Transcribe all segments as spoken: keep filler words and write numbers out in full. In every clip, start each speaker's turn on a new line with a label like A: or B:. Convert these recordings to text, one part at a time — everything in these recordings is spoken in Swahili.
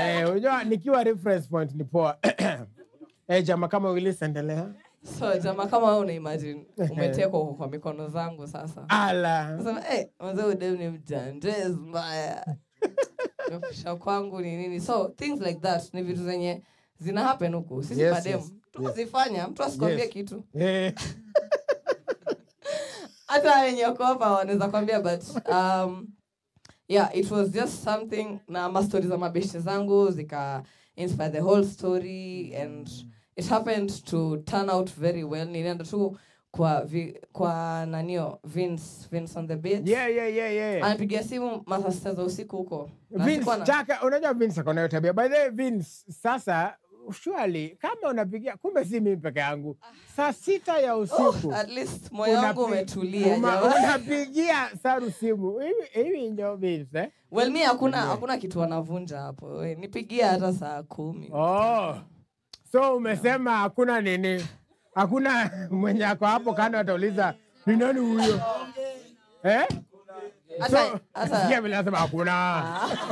A: Eh, unajua nikiwa reference point ni poa. Eh, jamaa kama Willis endelea.
B: So jamaa kama wewe una imagine umetekwa kwa mikono zangu sasa.
A: Ala.
B: Sasa eh mwanzo udem ni mjandez mbaya. Kisha kwangu ni nini? So things like that ni vitu zenye zina happen huko. Sisi
A: yes,
B: madem
A: yes,
B: tunazifanya, yes. Mtu asikwambie yes. kitu.
A: Eh.
B: Hata wenye wako hapa wanaweza kwambia but um yeah, it was just something na ma stories za mabeshte zangu zika inspire the whole story and it happened to turn out very well. Nilienda tu kwa vi, kwa nanio Vince Vince on the beat.
A: Yeah yeah yeah yeah.
B: Anapigia simu masaa za usiku huko.
A: Vince chaka unajua Vince akona tabia. By the way Vince sasa surely kama unapigia kumbe si mimi peke yangu. Saa sita ya usiku.
B: Oh, at least moyo wangu umetulia.
A: Unapigia Ssaru simu. Hivi hivi ndio Vince eh?
B: Well mimi hakuna hakuna kitu wanavunja hapo. We, nipigia hata saa kumi.
A: Oh. So umesema hakuna nini? Hakuna mwenye ako hapo kando atauliza ni nani huyo? Eh?
B: Hata hata
A: sikia bila nasema hakuna.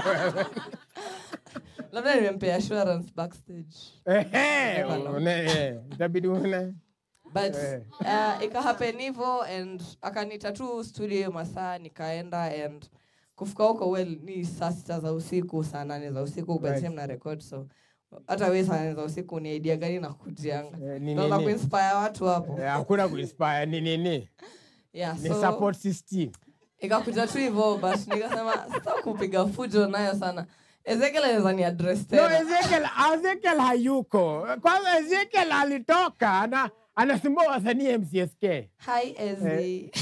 B: Labda nimempea assurance backstage.
A: Eh eh. Itabidi una.
B: But uh, ika happen hivyo and akanita tu studio masaa nikaenda and kufika huko well ni saa sita za usiku saa nane za usiku by the time na record so hata wewe saa nane za usiku ni idea gani na kujianga ndio kuinspire watu hapo
A: hakuna kuinspire ni nini
B: yeah
A: ni
B: so
A: support system
B: ikakuja tu hivyo but nikasema sasa kupiga fujo nayo sana Ezekiel anaweza ni address tena
A: no Ezekiel Ezekiel hayuko kwanza Ezekiel alitoka na anasimbua wasanii M C S K
B: hi Eze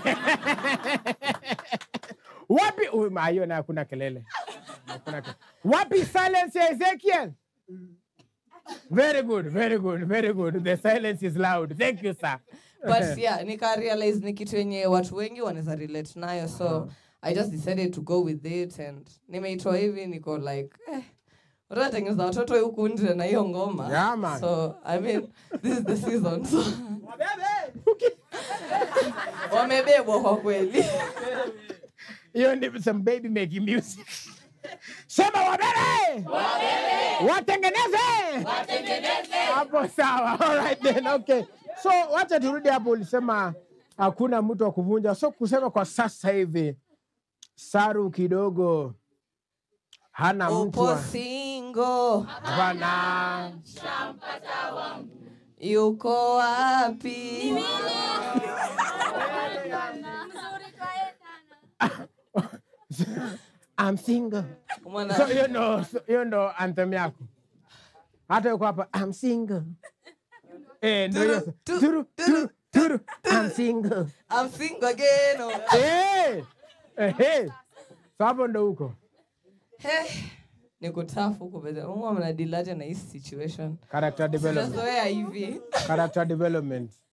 A: wapi umayo na kuna kelele kuna kelele wapi silence ya Ezekiel very good very good very good the silence is loud thank you sir
B: but yeah nika realize ni kitu yenye watu wengi wanaweza relate nayo so uh-huh. I just decided to go with it and nimeitoa hivi niko like eh unatengeneza watoto huku nje na hiyo ngoma
A: yeah, man.
B: So I mean this is the season so wamebebwa kwa kweli
A: hiyo ndio some baby making music sema wabebe wabebe watengeneze watengeneze hapo sawa all right then okay so wacha turudi hapo ulisema hakuna mtu wa kuvunja so kusema kwa sasa hivi Ssaru kidogo hana mtu
B: upo single
A: bana
B: shampata wangu yuko wapi
A: I'm single. So you know, so, you know anthem yako. Hata yuko hapa I'm single. Eh, ndio. Turu turu turu I'm single.
B: I'm single again.
A: Eh. Eh. Sababu ndo huko.
B: Eh. Niko tough huko beza. Mungu amenidilaje na hii situation.
A: Character development.
B: Sasa hivi.
A: Character development.